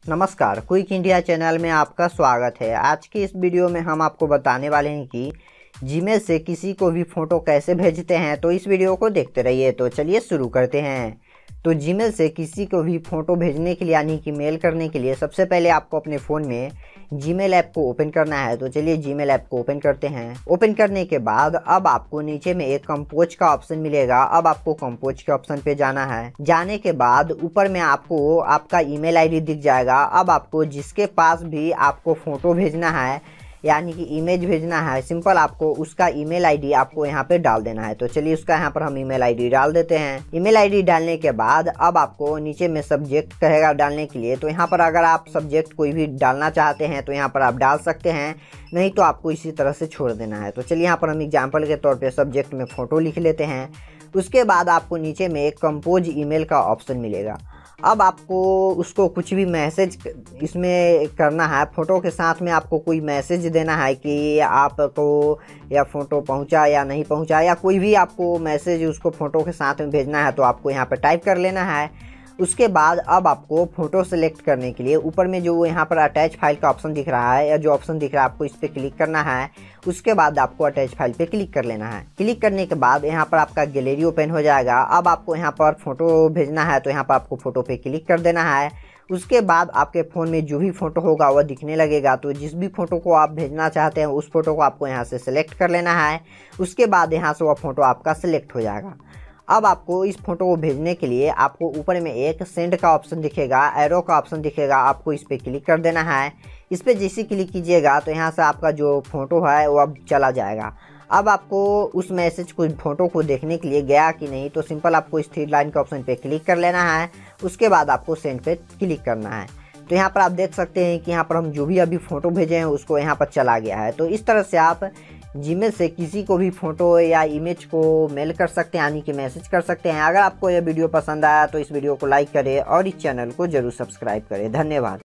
नमस्कार, quick India channel में आपका स्वागत है। आज की इस वीडियो में हम आपको बताने वाले हैं कि जीमेल से किसी को भी फ़ोटो कैसे भेजते हैं। तो इस वीडियो को देखते रहिए। तो चलिए शुरू करते हैं। तो जीमेल से किसी को भी फ़ोटो भेजने के लिए यानी कि मेल करने के लिए सबसे पहले आपको अपने फ़ोन में जीमेल ऐप को ओपन करना है। तो चलिए जीमेल ऐप को ओपन करते हैं। ओपन करने के बाद अब आपको नीचे में एक कंपोज का ऑप्शन मिलेगा। अब आपको कंपोज के ऑप्शन पे जाना है। जाने के बाद ऊपर में आपको आपका ईमेल आईडी दिख जाएगा। अब आपको जिसके पास भी आपको फ़ोटो भेजना है यानी कि इमेज भेजना है, सिंपल आपको उसका ईमेल आईडी आपको यहाँ पे डाल देना है। तो चलिए उसका यहाँ पर हम ईमेल आईडी डाल देते हैं। ईमेल आईडी डालने के बाद अब आपको नीचे में सब्जेक्ट कहेगा डालने के लिए। तो यहाँ पर अगर आप सब्जेक्ट कोई भी डालना चाहते हैं तो यहाँ पर आप डाल सकते हैं, नहीं तो आपको इसी तरह से छोड़ देना है। तो चलिए यहाँ पर हम एग्जाम्पल के तौर पर सब्जेक्ट में फ़ोटो लिख लेते हैं। उसके बाद आपको नीचे में एक कंपोज ईमेल का ऑप्शन मिलेगा। अब आपको उसको कुछ भी मैसेज इसमें करना है। फ़ोटो के साथ में आपको कोई मैसेज देना है कि आपको या फ़ोटो पहुंचा या नहीं पहुंचा, या कोई भी आपको मैसेज उसको फ़ोटो के साथ में भेजना है। तो आपको यहाँ पर टाइप कर लेना है। उसके बाद अब आपको फ़ोटो सेलेक्ट करने के लिए ऊपर में जो यहाँ पर अटैच फाइल का ऑप्शन दिख रहा है या जो ऑप्शन दिख रहा है, आपको इस पर क्लिक करना है। उसके बाद आपको अटैच फाइल पे क्लिक कर लेना है। क्लिक करने के बाद यहाँ पर आपका गैलरी ओपन हो जाएगा। अब आपको यहाँ पर फ़ोटो भेजना है तो यहाँ पर आपको फ़ोटो पे क्लिक कर देना है। उसके बाद आपके फ़ोन में जो भी फ़ोटो होगा वह दिखने लगेगा। तो जिस भी फ़ोटो को आप भेजना चाहते हैं उस फ़ोटो को आपको यहाँ से सिलेक्ट कर लेना है। उसके बाद यहाँ से वह फ़ोटो आपका सिलेक्ट हो जाएगा। अब आपको इस फोटो को भेजने के लिए आपको ऊपर में एक सेंड का ऑप्शन दिखेगा, एरो का ऑप्शन दिखेगा, आपको इस पर क्लिक कर देना है। इस पर जैसे क्लिक कीजिएगा तो यहाँ से आपका जो फ़ोटो है वो अब चला जाएगा। अब आपको उस मैसेज को फ़ोटो को देखने के लिए गया कि नहीं, तो सिंपल आपको इस थ्री लाइन के ऑप्शन पे क्लिक कर लेना है। उसके बाद आपको सेंड पे क्लिक करना है। तो यहाँ पर आप देख सकते हैं कि यहाँ पर हम जो भी अभी फ़ोटो भेजे हैं उसको यहाँ पर चला गया है। तो इस तरह से आप जीमेल से किसी को भी फ़ोटो या इमेज को मेल कर सकते हैं यानी कि मैसेज कर सकते हैं। अगर आपको यह वीडियो पसंद आया तो इस वीडियो को लाइक करें और इस चैनल को ज़रूर सब्सक्राइब करें। धन्यवाद।